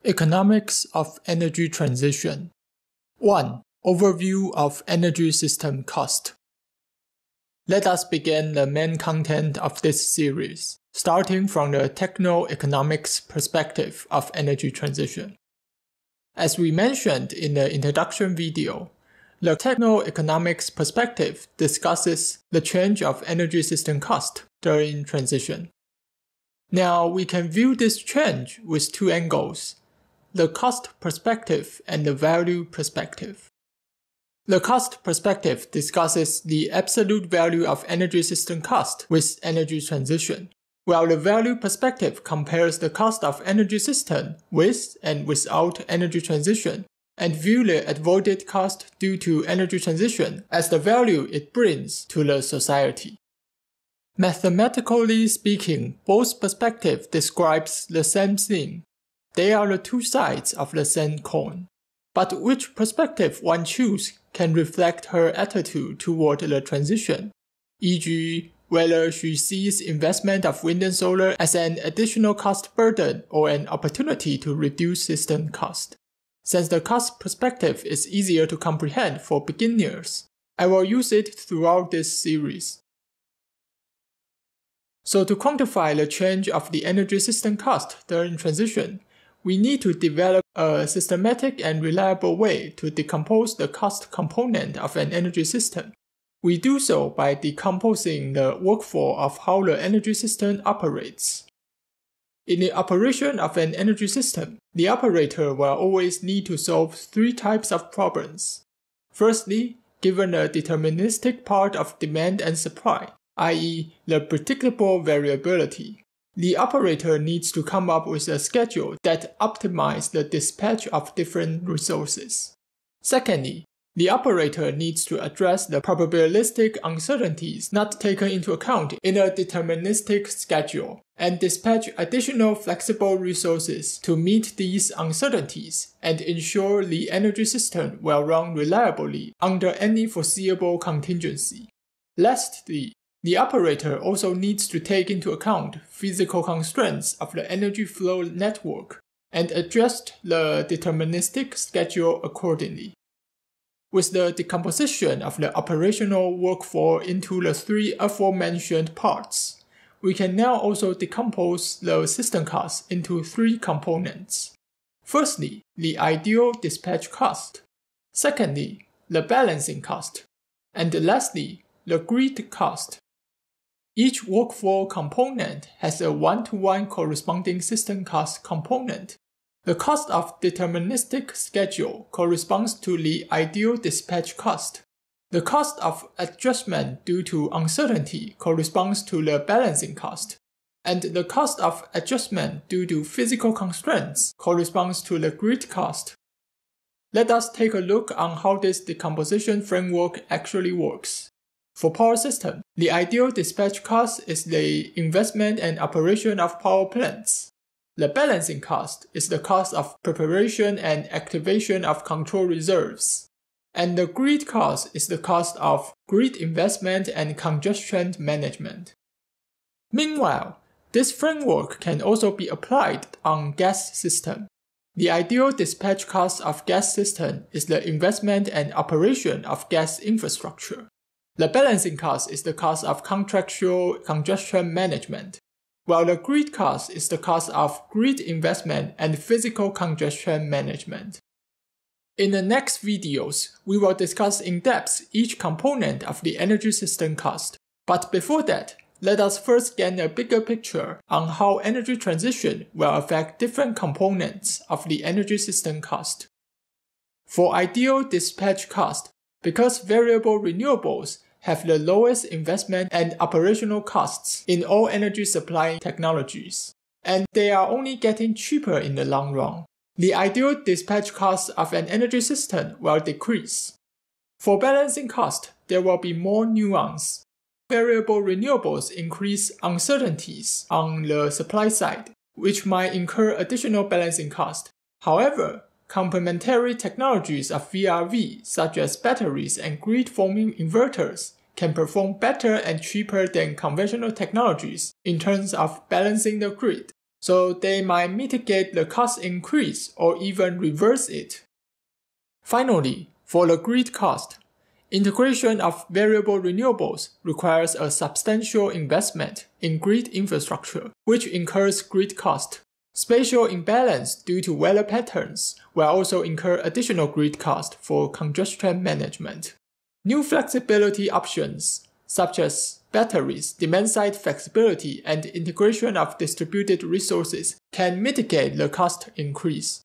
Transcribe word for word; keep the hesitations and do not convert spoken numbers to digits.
Economics of energy transition. one. Overview of energy system cost. Let us begin the main content of this series, starting from the techno-economics perspective of energy transition. As we mentioned in the introduction video, the techno-economics perspective discusses the change of energy system cost during transition. Now we can view this change with two angles: the cost perspective and the value perspective. The cost perspective discusses the absolute value of energy system cost with energy transition, while the value perspective compares the cost of energy system with and without energy transition, and view the avoided cost due to energy transition as the value it brings to the society. Mathematically speaking, both perspectives describes the same thing. They are the two sides of the same coin. But which perspective one chooses can reflect her attitude toward the transition, for example, whether she sees investment of wind and solar as an additional cost burden or an opportunity to reduce system cost. Since the cost perspective is easier to comprehend for beginners, I will use it throughout this series. So to quantify the change of the energy system cost during transition, we need to develop a systematic and reliable way to decompose the cost component of an energy system. We do so by decomposing the workflow of how the energy system operates. In the operation of an energy system, the operator will always need to solve three types of problems. Firstly, given the deterministic part of demand and supply, that is, the predictable variability, the operator needs to come up with a schedule that optimizes the dispatch of different resources. Secondly, the operator needs to address the probabilistic uncertainties not taken into account in a deterministic schedule, and dispatch additional flexible resources to meet these uncertainties and ensure the energy system will run reliably under any foreseeable contingency. Lastly, the operator also needs to take into account physical constraints of the energy flow network and adjust the deterministic schedule accordingly. With the decomposition of the operational workflow into the three aforementioned parts, we can now also decompose the system cost into three components. Firstly, the ideal dispatch cost. Secondly, the balancing cost. And lastly, the grid cost. Each workflow component has a one-to-one corresponding system cost component. The cost of deterministic schedule corresponds to the ideal dispatch cost. The cost of adjustment due to uncertainty corresponds to the balancing cost. And the cost of adjustment due to physical constraints corresponds to the grid cost. Let us take a look on how this decomposition framework actually works. For power system, the ideal dispatch cost is the investment and operation of power plants. The balancing cost is the cost of preparation and activation of control reserves. And the grid cost is the cost of grid investment and congestion management. Meanwhile, this framework can also be applied on gas system. The ideal dispatch cost of gas system is the investment and operation of gas infrastructure. The balancing cost is the cost of contractual congestion management, while the grid cost is the cost of grid investment and physical congestion management. In the next videos, we will discuss in depth each component of the energy system cost. But before that, let us first gain a bigger picture on how energy transition will affect different components of the energy system cost. For ideal dispatch cost, because variable renewables have the lowest investment and operational costs in all energy supply technologies, and they are only getting cheaper in the long run, the ideal dispatch cost of an energy system will decrease. For balancing cost, there will be more nuance. Variable renewables increase uncertainties on the supply side, which might incur additional balancing cost. However, complementary technologies of V R V, such as batteries and grid-forming inverters, can perform better and cheaper than conventional technologies in terms of balancing the grid. so they might mitigate the cost increase or even reverse it. Finally, for the grid cost, integration of variable renewables requires a substantial investment in grid infrastructure, which incurs grid cost. Spatial imbalance due to weather patterns will also incur additional grid cost for congestion management. New flexibility options, such as batteries, demand-side flexibility, and integration of distributed resources, can mitigate the cost increase.